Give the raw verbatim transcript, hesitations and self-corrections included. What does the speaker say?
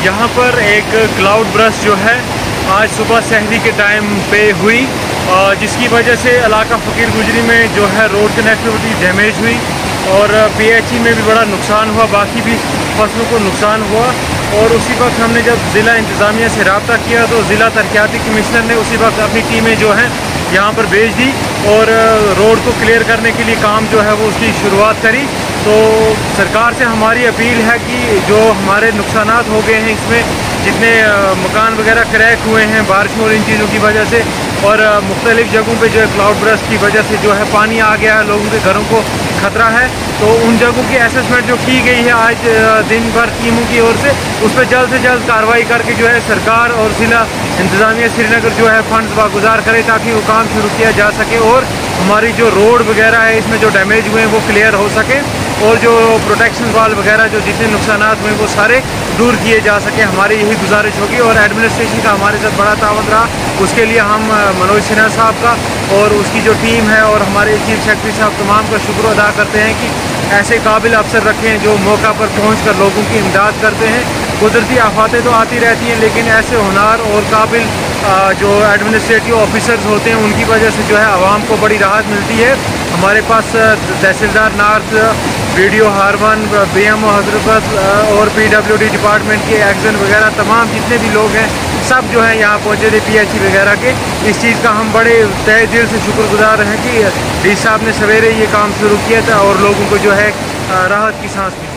यहाँ पर एक क्लाउड ब्रस्ट जो है आज सुबह सहरी के टाइम पे हुई, जिसकी वजह से इलाका फ़कीर गुजरी में जो है रोड कनेक्टिविटी डैमेज हुई और पीएचई में भी बड़ा नुकसान हुआ, बाकी भी फसलों को नुकसान हुआ। और उसी वक्त हमने जब ज़िला इंतज़ामिया से रब्ता किया तो ज़िला तरक्याती कमिश्नर ने उसी वक्त अपनी टीमें जो हैं यहाँ पर भेज दी और रोड को क्लियर करने के लिए काम जो है वो उसकी शुरुआत करी। तो सरकार से हमारी अपील है कि जो हमारे नुकसानात हो गए हैं, इसमें जितने मकान वगैरह क्रैक हुए हैं बारिशों और इन चीज़ों की वजह से, और मुख्तलिफ़ जगहों पे जो है क्लाउड ब्रस्ट की वजह से जो है पानी आ गया है, लोगों के घरों को ख़तरा है, तो उन जगहों की असेसमेंट जो की गई है आज दिन भर टीमों की ओर से, उस पर जल्द से जल्द कार्रवाई करके जो है सरकार और ज़िला इंतज़ामिया श्रीनगर जो है फ़ंड्स वागुजार करे ताकि वो काम शुरू किया जा सके और हमारी जो रोड वगैरह है इसमें जो डैमेज हुए हैं वो क्लियर हो सके और जो प्रोटेक्शन वाल वगैरह जो जितने नुकसानात हुए वो सारे दूर किए जा सके। हमारी यही गुजारिश होगी और एडमिनिस्ट्रेशन का हमारे साथ बड़ा ताउन रहा, उसके लिए हम मनोज सिन्हा साहब का और उसकी जो टीम है और हमारे चीफ सेक्रेटरी साहब तमाम का शुक्र अदा करते हैं कि ऐसे काबिल अफसर रखें जो मौका पर पहुँच कर लोगों की इमदाद करते हैं। कुदरती आफातें तो आती रहती हैं, लेकिन ऐसे हुनार और काबिल जो एडमिनिस्ट्रेटिव ऑफिसर्स होते हैं उनकी वजह से जो है आवाम को बड़ी राहत मिलती है। हमारे पास तहसीलदार north, VDO Harwan, B M O Hazrat और पी डब्ल्यू डी डिपार्टमेंट के एक्शन वगैरह तमाम जितने भी लोग हैं सब जो हैं यहाँ पहुँचे थे पी एच ई वगैरह के। इस चीज़ का हम बड़े तहे दिल से शुक्रगुजार हैं कि डी साहब ने सवेरे ये काम शुरू किया था और लोगों को जो है राहत की सांस ली।